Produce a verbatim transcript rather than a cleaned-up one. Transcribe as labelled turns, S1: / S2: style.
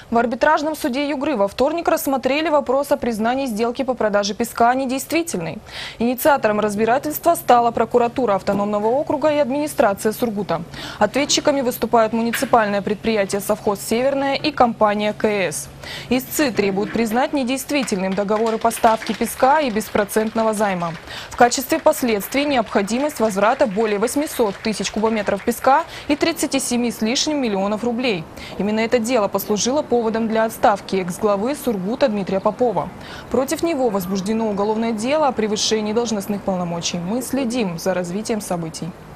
S1: В арбитражном суде Югры во вторник рассмотрели вопрос о признании сделки по продаже песка недействительной. Инициатором разбирательства стала прокуратура автономного округа и администрация Сургута. Ответчиками выступают муниципальное предприятие «Совхоз Северное» и компания КС. Истцы требуют признать недействительным договоры поставки песка и беспроцентного займа. В качестве последствий необходимость возврата более восьмисот тысяч кубометров песка и тридцати семи с лишним миллионов рублей. Именно это дело послужило поводом для отставки экс-главы Сургута Дмитрия Попова. Против него возбуждено уголовное дело о превышении должностных полномочий. Мы следим за развитием событий.